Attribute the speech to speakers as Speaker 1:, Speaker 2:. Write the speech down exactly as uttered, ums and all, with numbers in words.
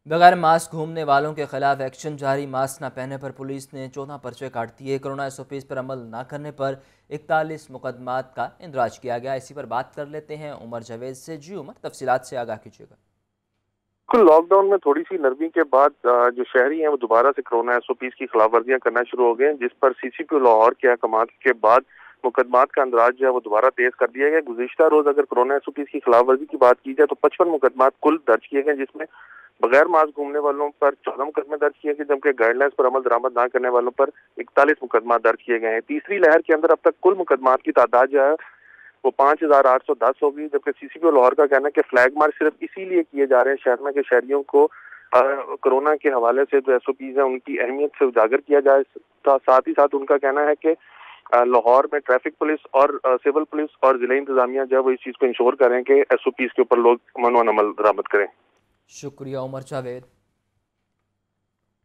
Speaker 1: بغیر ماسک گھومنے والوں کے خلاف ایکشن جاری۔ ماسک نہ پہننے پر پولیس نے چودہ پرچے کاٹ دیے۔ کرونا ایس او پیز پر عمل نہ کرنے پر اکتالیس مقدمات کا اندراج کیا گیا۔ اسی پر بات کر لیتے ہیں عمر جاوید سے۔ جی عمر، تفصیلات سے آگاہ کیجیے گا۔
Speaker 2: لاک ڈاؤن میں تھوڑی سی نرمی کے بعد جو شہری ہیں وہ دوبارہ سے کرونا ایس او پیز کی خلاف ورزیاں کرنا شروع ہو گئے ہیں، جس پر سی سی پی او لاہور کے احکامات کے بعد مقدمات کا اندراج جو ہے وہ دوبارہ تیز کر دیا گیا۔ گزشتہ روز اگر کرونا ایس او پیز کی خلاف ورزی کی بات کی جائے تو پچپن مقدمات کل درج کیے گئے، جس میں بغیر ماسک گھومنے والوں پر چودہ مقدمے درج کیے گئے، جبکہ گائیڈ لائنز پر عمل درآمد نہ کرنے والوں پر اکتالیس مقدمات درج کیے گئے ہیں۔ تیسری لہر کے اندر اب تک کل مقدمات کی تعداد جو ہے وہ پانچ ہزار آٹھ سو دس ہوگی، جبکہ سی سی پی او لاہور کا کہنا ہے کہ فلیگ مارچ صرف اسی لیے کیے جا رہے ہیں شہر میں کہ شہریوں کو کرونا کے حوالے سے جو ایس او پیز ہیں ان کی اہمیت سے اجاگر کیا جائے۔ ساتھ ہی ساتھ ان کا کہنا ہے کہ لاہور میں ٹریفک پولیس اور سول پولیس اور ضلعی انتظامیہ جو ہے وہ اس چیز کو انشور کریں کہ ایس او پیز کے اوپر لوگ امن و عمل درآمد کریں۔
Speaker 1: شکریہ عمر جاوید۔